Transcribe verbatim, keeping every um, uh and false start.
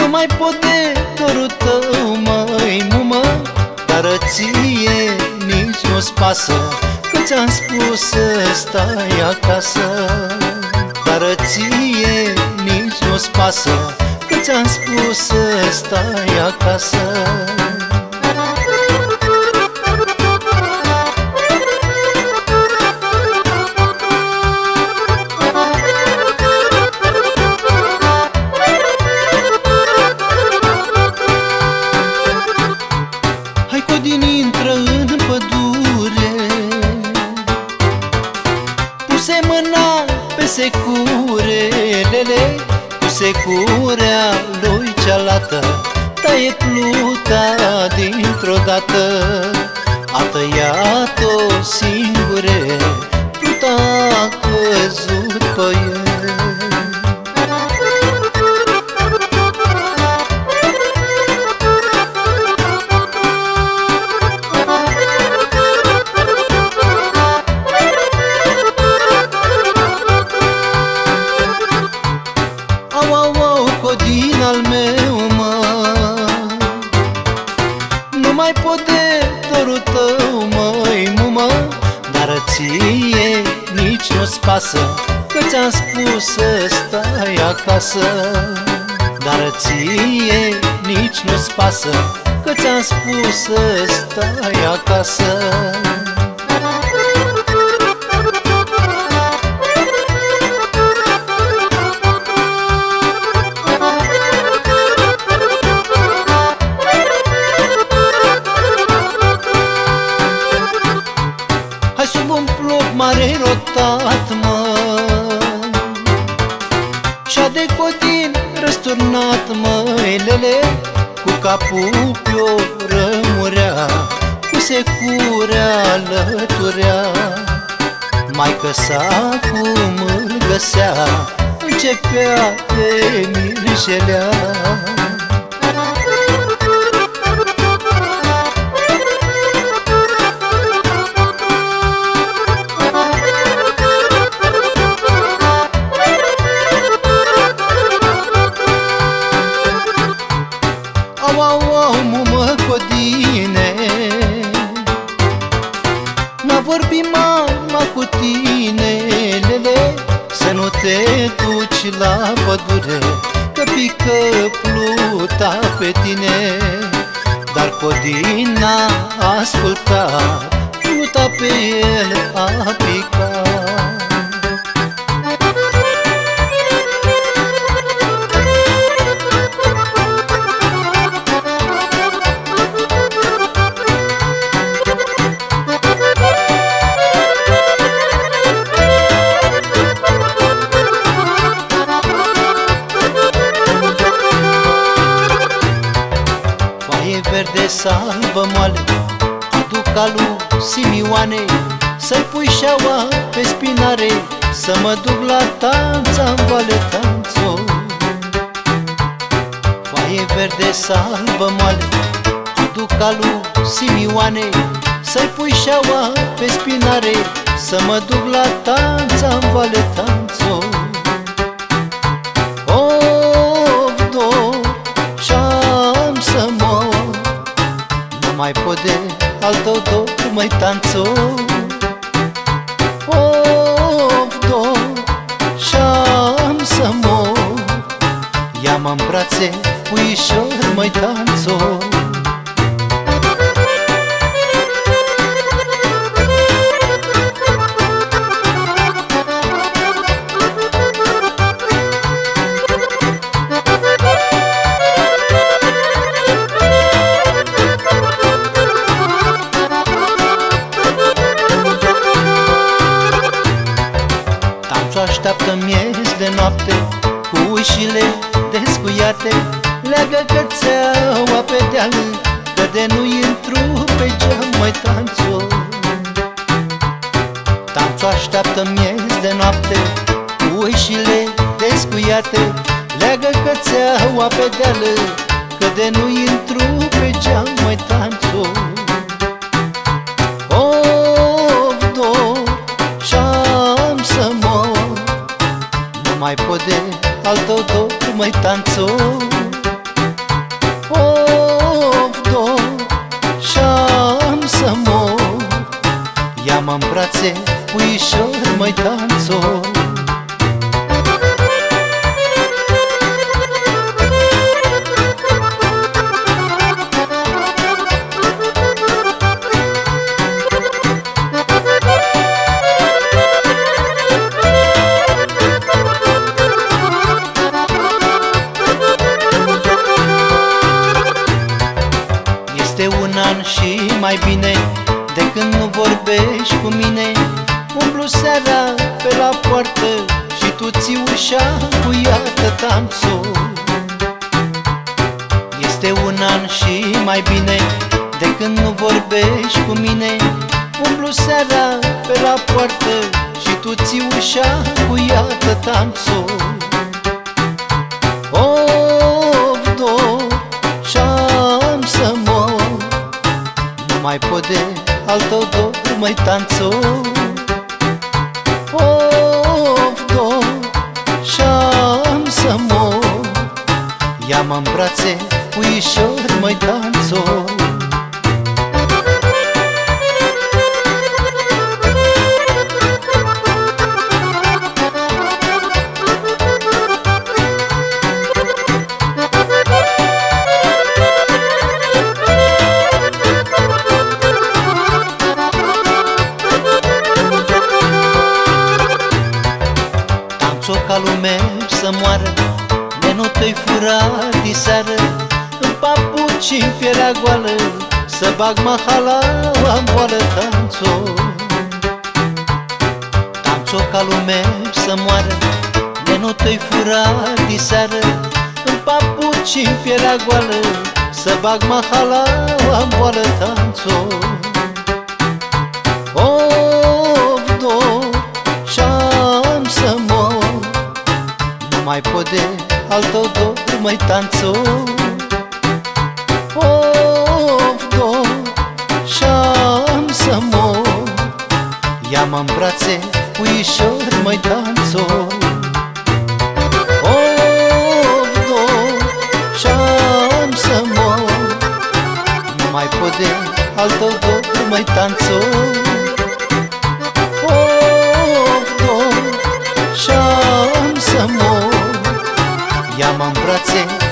mai pot de dorul tău, măi, mumă, dar ție nici nu-ți pasă, că ți-am spus să stai acasă. Dar ție nici nu-ți pasă, că ți-am spus să stai acasă. Hai, Codin, intră în pădure, puse mâna pe securelele, cu securea lui cealată, taie pluta dintr-o dată. A tăiat-o singure, pluta a căzut pe el. Au, au, au, Codin al meu, mă, nu mai pot de dorul tău, măi, mumă, dar ție nici nu-ți pasă, că ți-am spus să stai acasă. Dar ție nici nu-ți pasă, că ți-am spus să stai acasă. Hai sub un plop mare rotat, mă, și-a de Codin răsturnat, măilele, cu capul pe-o rămurea, cu securea alăturea. Maică sa cum îl găsea, începea de mirșelea. Au, au, au, mumă, Codine, n-a vorbit mama cu tine, lele, să nu te duci la pădure, că pică pluta pe tine. Dar Codin n-a ascultat, pluta pe el a picat. Verde salvă moale, aduc alu Simioane, să-i pui șaua pe spinare, să mă duc la tanța-n vale, tanțo. Foaie verde salvă moale, aduc alu Simioane, să-i pui șaua pe spinare, să mă duc la tanța-n vale, tanțo. Mai pot de al tău dor, măi, tanțo. Of, dor, și-am să mor, ia-mă-n brațe, puișor, măi, tanțo. Așteaptă miez de noapte, cu ușile descuiate, leagă cățeaua pe deal, că de nu intru pe geam, măi, tanțo. Tanțo așteaptă miez de noapte, cu ușile descuiate, leagă cățeaua pe deal, că de nu intru pe geam, măi, tanțo. Of, dor, și-am să mor, mai pot de al tău dor, măi, tanțo. Ia-mă în brațe, puișor, măi tanțor. Este un an și mai bine de când nu vorbești cu mine. Umblu seara pe la poartă și tu ții ușa cu iată tanțor. Este un an și mai bine de când nu vorbești cu mine. Umblu seara pe la poartă și tu ții ușa cu iată tanțor. Of, dor, și-am să mor, nu mai pot de al tău dor, măi tanțor. Of, dor, și-am să mor, ia-mă în brațe, puișor, măi tanțor. Ca lumea să moară, de nu te-ai furat diseară, în papuci, în pielea goală, să bag mahalaua-n boală, tanțor. Tanțor ca lumea să moară, de nu te-ai furat diseară, în papuci, în pielea goală, să bag mahalaua-n boală, tanțor. Of, dor, și-am să mor, mai pot de al tău dor, măi tanțor. Of, dor, și-am să mor, ia-mă în brațe, puișor, măi tanțor. Of, dor, și-am să mor, nu mai pot de al tău dor, măi tanțor. Of, dor, și-am să mor, ia-mă în brațe,